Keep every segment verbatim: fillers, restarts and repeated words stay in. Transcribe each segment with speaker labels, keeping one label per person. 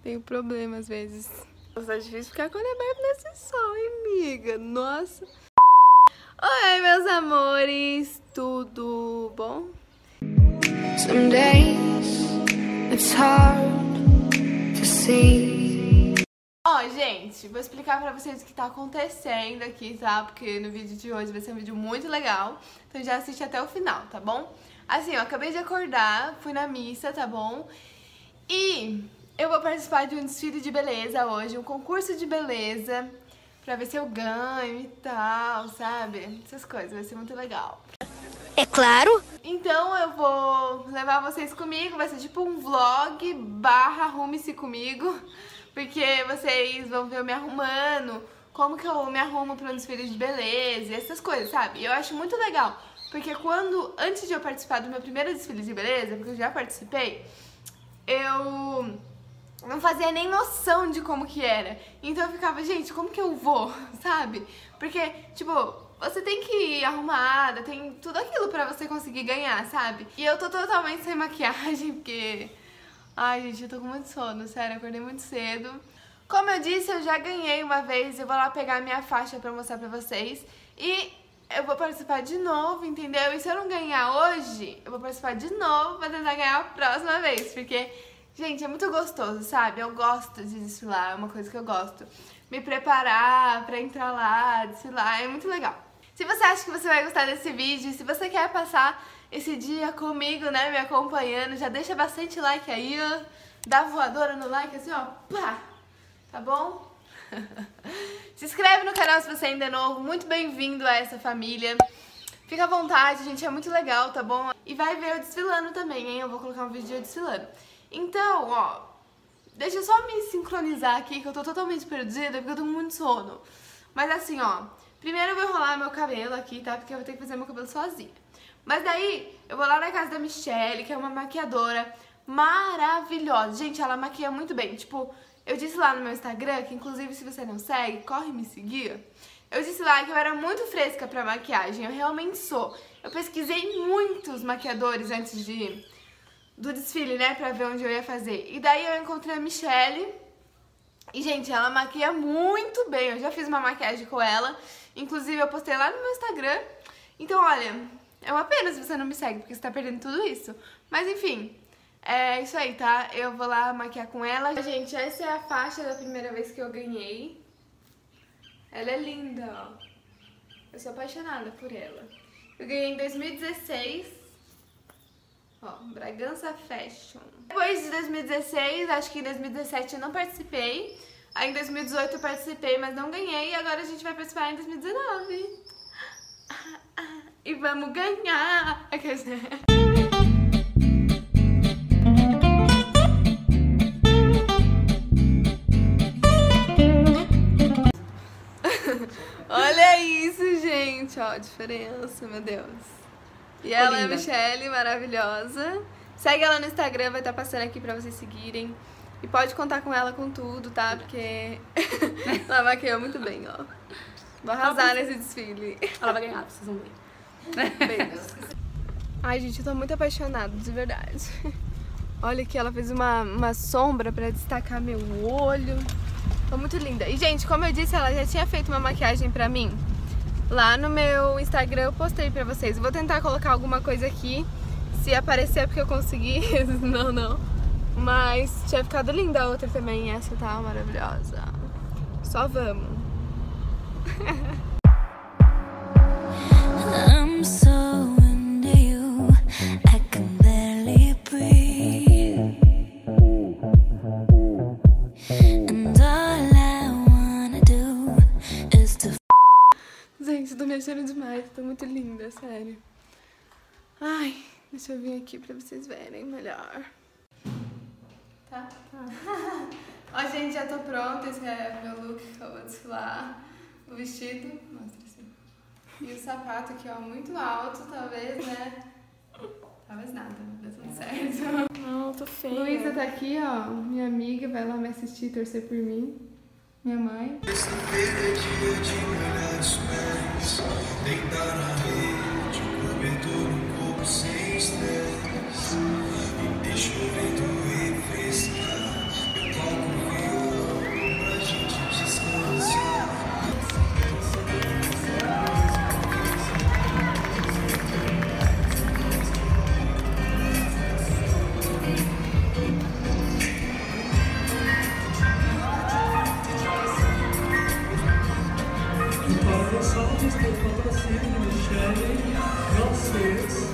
Speaker 1: Tenho problema às vezes. Nossa, é difícil ficar com a olho aberto nesse sol, hein, amiga? Nossa. Oi, meus amores. Tudo bom? Some days it's hard to see. Ó, oh, gente, vou explicar pra vocês o que tá acontecendo aqui, tá? Porque no vídeo de hoje vai ser um vídeo muito legal. Então já assiste até o final, tá bom? Assim, ó, acabei de acordar, fui na missa, tá bom? E eu vou participar de um desfile de beleza hoje, um concurso de beleza, pra ver se eu ganho e tal, sabe? Essas coisas, vai ser muito legal.
Speaker 2: É claro.
Speaker 1: Então eu vou levar vocês comigo, vai ser tipo um vlog barra arrume-se comigo, porque vocês vão ver eu me arrumando, como que eu me arrumo pra um desfile de beleza e essas coisas, sabe? E eu acho muito legal, porque quando, antes de eu participar do meu primeiro desfile de beleza, porque eu já participei, eu não fazia nem noção de como que era. Então eu ficava, gente, como que eu vou, sabe? Porque, tipo, você tem que ir arrumada, tem tudo aquilo pra você conseguir ganhar, sabe? E eu tô totalmente sem maquiagem, porque... Ai, gente, eu tô com muito sono, sério, eu acordei muito cedo. Como eu disse, eu já ganhei uma vez, eu vou lá pegar a minha faixa pra mostrar pra vocês. E eu vou participar de novo, entendeu? E se eu não ganhar hoje, eu vou participar de novo pra tentar ganhar a próxima vez, porque... Gente, é muito gostoso, sabe? Eu gosto de desfilar, é uma coisa que eu gosto. Me preparar pra entrar lá, desfilar, é muito legal. Se você acha que você vai gostar desse vídeo, se você quer passar esse dia comigo, né, me acompanhando, já deixa bastante like aí, ó. Dá voadora no like, assim, ó, pá! Tá bom? Se inscreve no canal se você ainda é novo, muito bem-vindo a essa família. Fica à vontade, gente, é muito legal, tá bom? E vai ver eu desfilando também, hein? Eu vou colocar um vídeo de eu desfilando. Então, ó, deixa eu só me sincronizar aqui, que eu tô totalmente perdida, porque eu tô com muito sono. Mas assim, ó, primeiro eu vou enrolar meu cabelo aqui, tá? Porque eu vou ter que fazer meu cabelo sozinha. Mas daí, eu vou lá na casa da Michelle, que é uma maquiadora maravilhosa. Gente, ela maquia muito bem. Tipo, eu disse lá no meu Instagram, que inclusive se você não segue, corre me seguir. Eu disse lá que eu era muito fresca pra maquiagem, eu realmente sou. Eu pesquisei muitos maquiadores antes de ir do desfile, né, pra ver onde eu ia fazer. E daí eu encontrei a Michelle. E, gente, ela maquia muito bem. Eu já fiz uma maquiagem com ela. Inclusive, eu postei lá no meu Instagram. Então, olha, é uma pena se você não me segue, porque você tá perdendo tudo isso. Mas, enfim, é isso aí, tá? Eu vou lá maquiar com ela. Gente, essa é a faixa da primeira vez que eu ganhei. Ela é linda, ó. Eu sou apaixonada por ela. Eu ganhei em dois mil e dezesseis. Ó, Bragança Fashion. Depois de dois mil e dezesseis, acho que em dois mil e dezessete eu não participei. Aí em dois mil e dezoito eu participei, mas não ganhei. E agora a gente vai participar em dois mil e dezenove. E vamos ganhar! Olha isso, gente! Ó, a diferença, meu Deus. E ela é a Michelle, maravilhosa. Segue ela no Instagram, vai estar passando aqui pra vocês seguirem. E pode contar com ela com tudo, tá? Porque ela maquiou muito bem, ó. Vou arrasar nesse desfile.
Speaker 2: Ela vai ganhar, vocês vão ver.
Speaker 1: Beijos. Ai, gente, eu tô muito apaixonada, de verdade. Olha aqui, ela fez uma, uma sombra pra destacar meu olho. Tô muito linda. E, gente, como eu disse, ela já tinha feito uma maquiagem pra mim. Lá no meu Instagram eu postei pra vocês. Eu vou tentar colocar alguma coisa aqui. Se aparecer é porque eu consegui. Não, não. Mas tinha ficado linda a outra também. Essa tá maravilhosa. Só vamos. I'm so into you, I can barely breathe. And all I wanna do is to... Gente, tô me achando demais, tô muito linda, sério. Ai, deixa eu vir aqui pra vocês verem melhor. Tá? Tá. Ó, gente, já tô pronta, esse é meu look que eu vou desfilar. O vestido, mostra assim. E o sapato aqui, ó, muito alto, talvez, né? Talvez nada, deu tudo certo. Não, tô feia. Luísa tá aqui, ó, minha amiga, vai lá me assistir e torcer por mim. Minha mãe.
Speaker 3: Sexta-feira é dia de molhar os pés, deitar na rede, cobertor no corpo sem estresse, e deixa o vento refrescar, eu toco
Speaker 4: Vocês têm o patrocínio de Michele, vocês.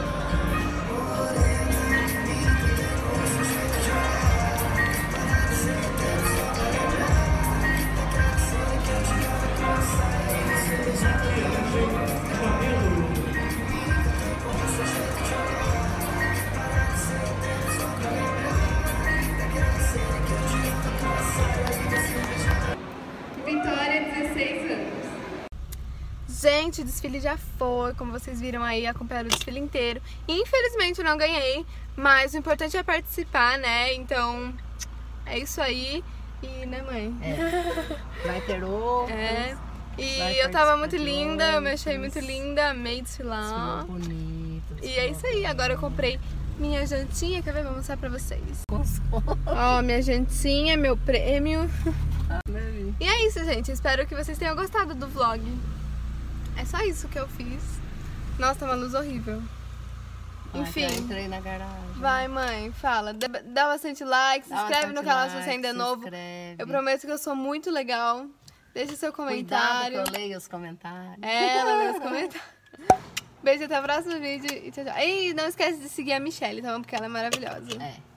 Speaker 1: Vitória, dezesseis anos. Gente, o desfile já foi, como vocês viram aí, acompanharam o desfile inteiro. Infelizmente eu não ganhei, mas o importante é participar, né? Então, é isso aí. E, né, mãe?
Speaker 5: É. Vai ter outros.
Speaker 1: É. E eu tava muito linda, eu me achei muito linda, amei desfilar.
Speaker 5: Bonito.
Speaker 1: E é isso aí, agora eu comprei minha jantinha, quer ver? Vou mostrar pra vocês. Ó, minha jantinha, meu prêmio. E é isso, gente, espero que vocês tenham gostado do vlog. É só isso que eu fiz. Nossa, tá uma luz horrível. Enfim.
Speaker 5: Já entrei na garagem.
Speaker 1: Vai, mãe, fala. Dá bastante like, se
Speaker 5: Dá
Speaker 1: inscreve no
Speaker 5: bastante
Speaker 1: canal
Speaker 5: like,
Speaker 1: se você ainda é
Speaker 5: se
Speaker 1: novo.
Speaker 5: inscreve.
Speaker 1: Eu prometo que eu sou muito legal. Deixa seu comentário.
Speaker 5: Cuidado que eu leio os comentários.
Speaker 1: É, ela lê os comentários. Beijo, até o próximo vídeo e tchau, tchau. E não esquece de seguir a Michelle, tá bom? Porque ela é maravilhosa.
Speaker 5: É.